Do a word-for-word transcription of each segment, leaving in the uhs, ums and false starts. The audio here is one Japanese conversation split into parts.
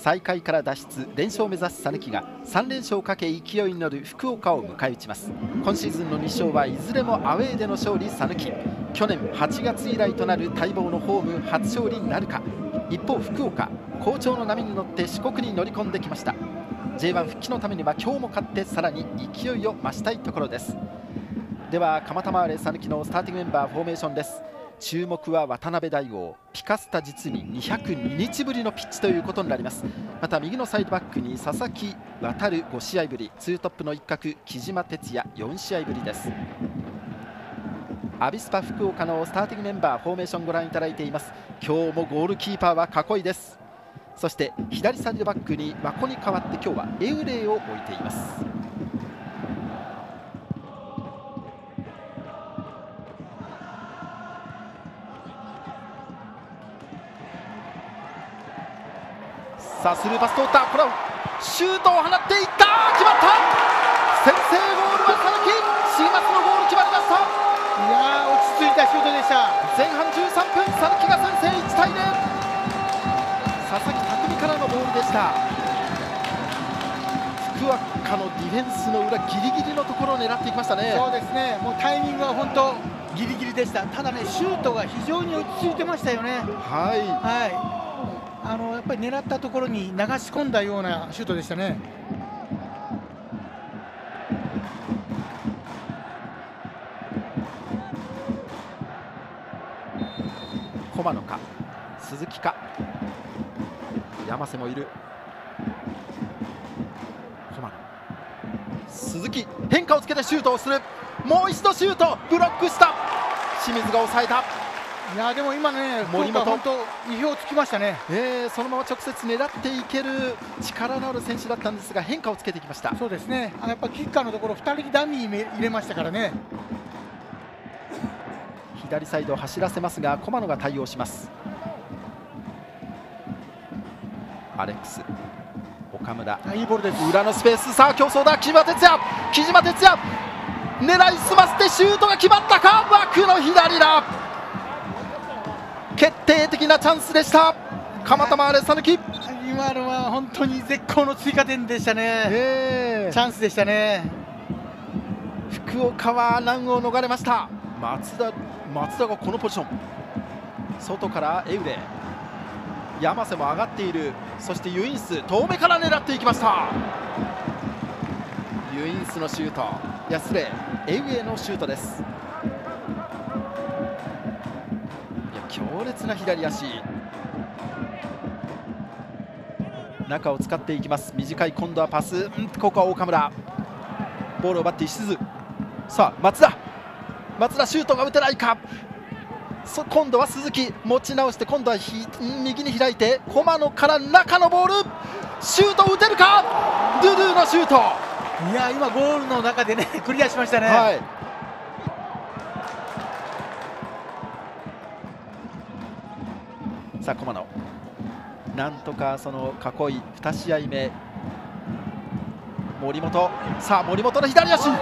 最下位から脱出連勝を目指す讃岐がさん連勝をかけ勢いに乗る福岡を迎え撃ちます。今シーズンのに勝はいずれもアウェーでの勝利。讃岐去年はちがつ以来となる待望のホーム初勝利なるか。一方福岡、好調の波に乗って四国に乗り込んできました。 ジェイワン 復帰のためには今日も勝ってさらに勢いを増したいところです。では蒲田マーレ讃岐のスターティングメンバーフォーメーションです。注目は渡辺大吾、ピカスタ実ににひゃくににちぶりのピッチということになります。また右のサイドバックに佐々木航ご試合ぶり、ツートップの一角木島哲也よん試合ぶりです。アビスパ福岡のスターティングメンバーフォーメーションご覧いただいています。今日もゴールキーパーは囲いです。そして左サイドバックに和子に代わって今日はエウレイを置いています。さあスルーパス通った。これはシュートを放っていった。決まった。先制ゴールは讃岐。シーマスのゴール決まりました。 いやー、落ち着いたシュートでした。 前半じゅうさんぷん、讃岐が先制いちたいゼロ。佐々木匠からのボールでした。福岡のディフェンスの裏ギリギリのところを狙っていきましたね。 そうですね、もうタイミングは本当ギリギリでした。ただね、シュートが非常に落ち着いてましたよね。 はい、 はい、あのやっぱり狙ったところに流し込んだようなシュートでしたね。 駒野か鈴木か山瀬もいる。駒野、鈴木、変化をつけてシュートをする。もう一度シュート、ブロックした。清水が抑えた。 いやでも今ね、 森本本当意表をつきましたね。 えー、そのまま直接狙っていける力のある選手だったんですが変化をつけてきました。 そうですね、あやっぱキッカーのところふたりダミー入れましたからね。 左サイドを走らせますが駒野が対応します。アレックス、岡村、 いいボールです。 裏のスペース、さあ競争だ。木島哲也、木島哲也狙いすませてシュートが決まったか。枠の左だ。決定的なチャンスでした。蒲田マーレ讃岐、 今のは本当に絶好の追加点でしたね。 えー、 チャンスでしたね。 福岡は難を逃れました。松田松田がこのポジション、外からエウレ、山瀬も上がっている。そしてユインス、遠目から狙っていきました。ユインスのシュート、いや失礼、エウレのシュートです。いや強烈な左足、中を使っていきます。短い、今度はパス、んここは岡村、ボールを奪って石津、さあ松田松田シュートが打てないか。そ今度は鈴木持ち直して、今度はひ右に開いて駒野から中のボール、シュート打てるか。ドゥドゥのシュート、 いや今ゴールの中でねクリアしましたね。 はい、さあ駒野なんとかその囲いに試合目、森本、さあ森本の左足、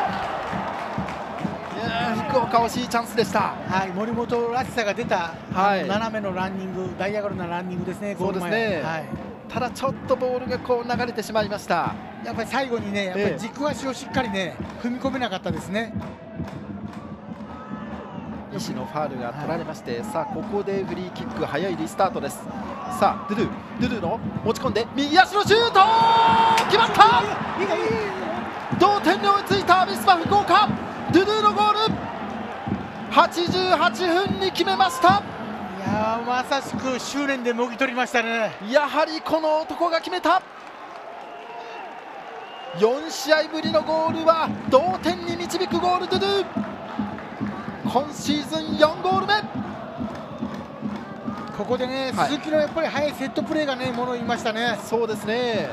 福岡惜しいチャンスでした。 はい、森本らしさが出た、 はい、 斜めのランニング、ダイアゴナルなランニングですね。 そうですね、はい、ただちょっとボールがこう流れてしまいました。 やっぱり最後にね、やっぱり軸足をしっかりね、ええ、踏み込めなかったですね。 西のファールが取られまして、はい、さあここでフリーキック、早いリスタートです。さあドゥドゥドゥドゥの持ち込んで右足のシュート決まった。同点に追いついたアビスパ福岡、ドゥドゥのゴールはちじゅうはちふんに決めました。 いやまさしく執念でもぎ取りましたね。 やはりこの男が決めた。よん試合ぶりのゴールは同点に導くゴール。ドゥドゥ今シーズンよんゴール目。 ここでね、 はい、 鈴木のやっぱり速いセットプレーがね、ものを言いましたね。 そうですね。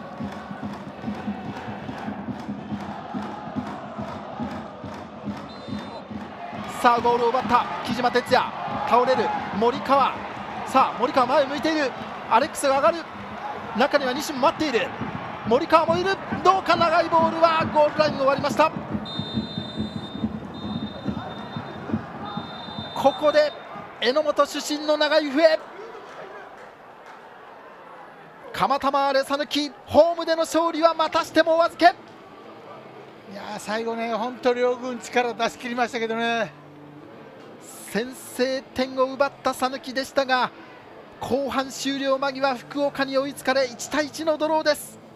さあゴールを奪った木島哲也、倒れる森川、さあ森川前を向いている。アレックスが上がる、中には西も待っている。森川もいる。どうか、長いボールはゴールラインを割りました。ここで榎本出身の長い笛、 蒲田マーレ讃岐、ホームでの勝利はまたしてもお預け。 いやー最後ね、本当両軍力出し切りましたけどね。 先制点を奪った讃岐でしたが、後半終了間際福岡に追いつかれいちたいいちのドローです。